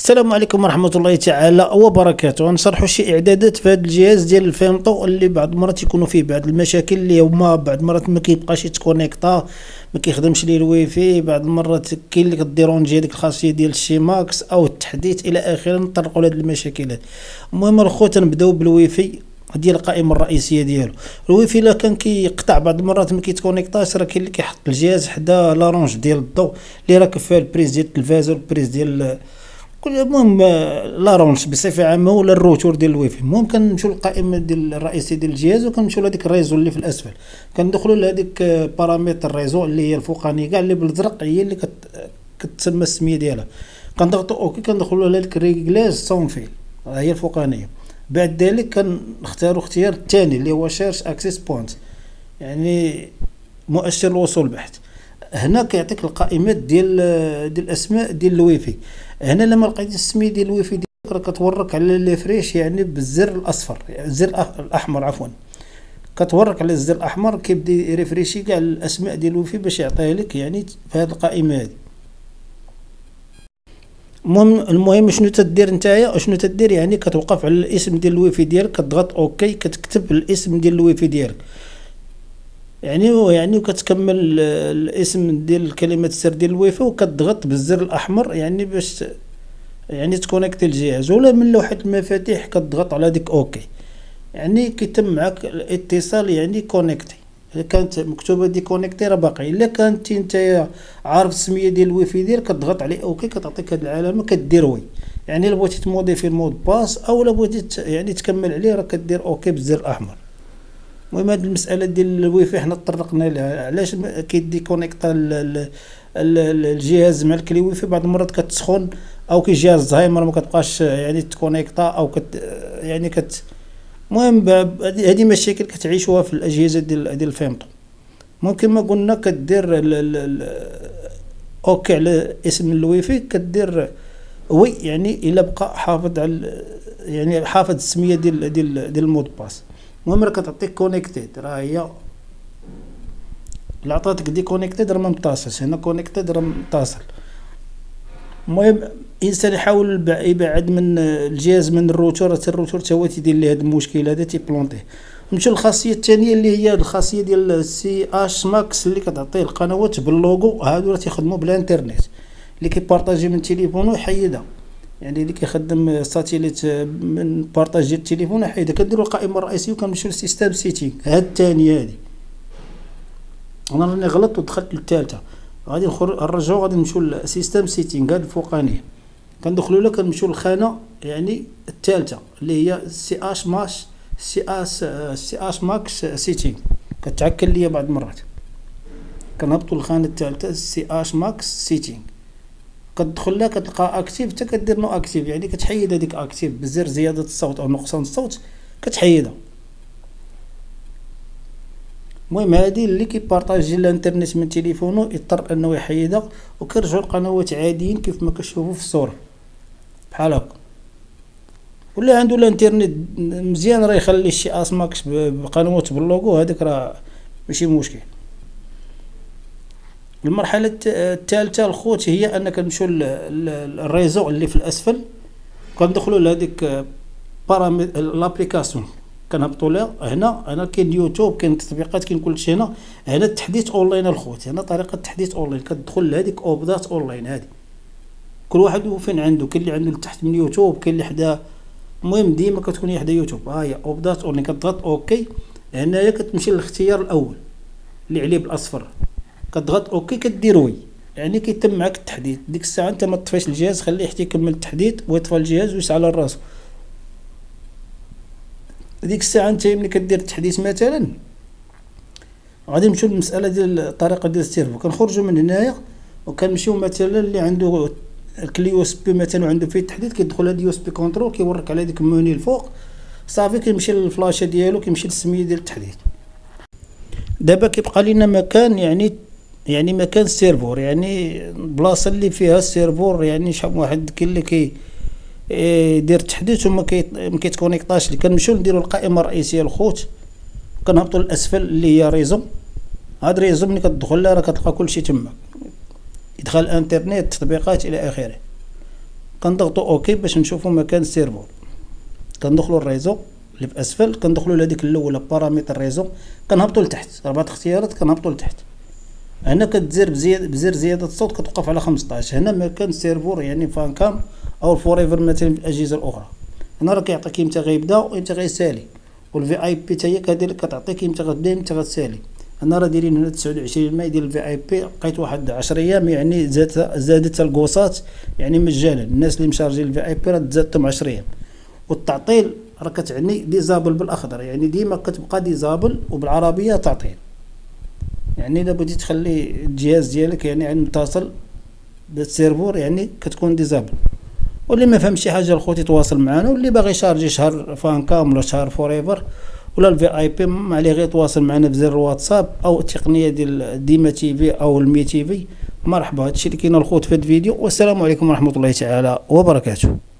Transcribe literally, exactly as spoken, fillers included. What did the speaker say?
السلام عليكم ورحمة الله تعالى وبركاته. غنشرحوا شي اعدادات في هذا الجهاز ديال الفيمطو اللي بعض المرات يكونوا فيه بعض المشاكل اللي هما بعض المرات ما كيبقاش يتكونيكطا، ما كيخدمش ليه الويفي، بعض المرات كاين اللي كديرونجي هذيك الخاصيه ديال الشي ماكس او التحديث الى اخره. نطرقوا لهاد المشاكل هذه. المهم الخوت نبداو بالويفي ديال القائمه الرئيسيه ديالو. الويفي الا كان كيقطع بعض المرات ما كيتكونيكطاش، راه كاين اللي كيحط الجهاز حدا لارونج ديال الضوء اللي راكب فيها البريز ديال التلفاز والبريز ديال المهم لارونش بصفه عامه ولا الروتور ديال الويفي. المهم كنمشيو للقائمه ديال الرئيسيه ديال الجهاز وكنمشيو لهذيك الريزو اللي في الاسفل، كندخلوا لهذيك بارامتر الريزو اللي هي الفوقانيه كاع اللي بالازرق، هي اللي كت... كتسمى السميه ديالها. كنضغطوا اوكي، كندخلوا لهذيك ريغلاج سون فيل هي الفوقانيه. بعد ذلك كنختاروا اختيار الثاني اللي هو شيرش اكسس بوينت، يعني مؤشر الوصول بحث. هنا كيعطيك القائمات ديال ديال الاسماء ديال الويفي. هنا لما لقيتي السميه ديال الويفي ديالك راه كتورك على ليفريش، يعني بالزر الاصفر الزر الاحمر عفوا، كتورك على الزر الاحمر كيبدا يريفريشي كاع الاسماء ديال الويفي باش يعطيها لك يعني في هذه القائمه هذه. المهم المهم شنو تدير نتايا شنو تدير، يعني كتوقف على الاسم ديال الويفي ديالك، كتضغط اوكي، كتكتب الاسم ديال الويفي ديالك يعني يعني وكتكمل الاسم ديال كلمه السر ديال الويفي وكتضغط بالزر الاحمر يعني باش يعني تكونيكتي الجهاز، ولا من لوحه المفاتيح كتضغط على ديك اوكي، يعني كيتم معك الاتصال يعني كونيكتي. الا كانت مكتوبه دي كونيكتي راه باقي، الا كانت انت عارف السميه ديال الويفي ديالك كتضغط عليه اوكي، كتعطيك هذه العلامه كدير وي. يعني الا بغيتي تموديفي المود باس او الا بغيتي يعني تكمل عليه راه كدير اوكي بالزر الاحمر. المهم هذه المساله ديال الويفي حنا تطرقنا لها، علاش كيدي كونيكتا الجهاز مع الكلي ويفي بعض المرات كتسخن او كيجي الزهايمر ما كتبقاش يعني تكونيكتا او كت يعني كت المهم هذه مشاكل كتعيشوها في الاجهزه ديال ديال الفيمطو. ممكن ما قلنا كدير اوكي على اسم الويفي، كدير وي يعني الا بقى حافظ على يعني حافظ السميه ديال ديال ديال المود باس. المهم راه كتعطيك كونيكتيد، راه هي اللي عطاتك دي كونيكتيد راه ما متصلش، هنا كونيكتيد راه متصل. المهم الانسان يحاول يبعد من الجهاز من الروتور، حتى الروتور تا هو تيدير ليه هذا المشكل هذا تيبلونطيه. نمشيو للخاصيه الثانيه اللي هي الخاصيه ديال السي اش ماكس اللي كتعطيه القنوات باللوغو. هادو راه تيخدموا بالانترنت، اللي كيبارطاجي من تليفونه يحيدها، يعني اللي كيخدم ساتيليت من بارطاج ديال التليفون يحيدها. كديروا القائمه الرئيسيه وكنمشيو للسيستم سيتينغ، هاد الثانيه هادي انا راني غلطت ودخلت للثالثه، غادي نرجعوا غادي نمشيو للسيستم سيتينغ هاد الفوقانيه، كندخلوا لها كنمشيو للخانه يعني الثالثه اللي هي سي اش ماش سي اس سي اش ماكس سيتينغ. كتعكل ليا بعض المرات، كنهبطوا للخانه الثالثه سي اش ماكس سيتينغ، كتدخل لها كتلقى اكتيف حتى كدير نو اكتيف، يعني كتحيد هذيك اكتيف بزر زياده الصوت او نقصان الصوت كتحيدها. المهم هذه اللي كيبارطاجي الانترنت من تليفونه يضطر انه يحيدها، وكيرجعوا القنوات عاديين كيف ما كتشوفوا في الصوره بحال هكا. ولا عنده الانترنت مزيان راه يخلي شي اسماكس بقنوات باللوغو، هذاك راه ماشي مشكل. المرحله الثالثه الخوت هي انك نمشيو للريزو اللي في الاسفل، كندخلوا لهذيك بارامتر لابليكاسيون كنهبطوا لها. هنا هنا كاين يوتيوب، كاين تطبيقات، كاين كلشي. هنا هنا التحديث اونلاين الخوت، هنا طريقه التحديث اونلاين، كتدخل لهذيك اوبدات اونلاين هذه، كل واحد وفين عنده، كاين اللي عنده لتحت من يوتيوب، كاين اللي حدا. المهم ديما كتكون هي حدا يوتيوب. ها هي اوبدات اونلاين، كتضغط اوكي. هنايا كتمشي للاختيار الاول اللي عليه بالاصفر، كتضغط اوكي كدير وي، يعني كيتم معك التحديث. ديك الساعه انت ما تطفيش الجهاز، خليه حتى يكمل التحديث ويطفى الجهاز ويشعل راسو. ديك الساعه انت ملي كدير التحديث مثلا غادي نمشيو للمساله ديال الطريقه ديال السيرفو. كنخرجوا من هنايا وكنمشيو مثلا اللي عنده الكلي يو اس بي مثلا وعنده فيه التحديث، كيدخل هاد يو اس بي كنترول كيورك على ديك الموني الفوق صافي، كيمشي للفلاشه ديالو كيمشي للسميه ديال التحديث. دابا كيبقى لينا مكان يعني يعني مكان السيرفور، يعني البلاصه اللي فيها السيرفور، يعني شحال واحد كاين اللي كي يدير التحديث وما ما كيتكونيكطاش. اللي كنمشيو نديروا القائمه الرئيسيه الخوت، كنهبطوا للاسفل اللي هي ريزو. هاد ريزو ملي كتدخل لها راه كتلقى كلشي تما، يدخل الانترنت، تطبيقات الى اخره. كنضغطوا اوكي باش نشوفوا مكان السيرفور. كندخلوا الريزو اللي في اسفل، كندخلوا لهذيك الاولى بارامتر ريزو، كنهبطوا لتحت اربعه اختيارات، كنهبطوا لتحت. هنا كتزر بزياد بزر زياده الصوت كتوقف على خمسطاش. هنا مكان السيرفور يعني فانكام او الفوريفر مثلا في الاجهزه الاخرى. هنا راه كيعطيك امتى غيبدا وامتى غيسالي، والفي اي بي حتى هي كدير كتعطيك امتى غتبدا امتى غتسالي. انا راه دايرين هنا تسعة وعشرين ماي ديال الفي اي بي، لقيت واحد عشرة ايام يعني زادت زادت الكوصات يعني مجانا. الناس اللي مشارجين الفي اي بي راه تزادتهم عشرة ايام. والتعطيل راه كتعني ديزابل بالاخضر، يعني ديما كتبقى ديزابل، وبالعربيه تعطيل. يعني الا بغيتي تخلي الجهاز ديالك يعني عند متصل بالسيرفور يعني كتكون ديزابل. واللي ما فهم شي حاجه الخوت يتواصل معنا، واللي باغي يشارجي شهر فانكام ولا شهر فوريفر ولا الفي اي بي ما عليه غير يتواصل معنا بزر الواتساب او التقنيه ديال ديما تي في او المي تي في. مرحبا، هادشي اللي كاين الخوت في هاد الفيديو، والسلام عليكم ورحمه الله تعالى وبركاته.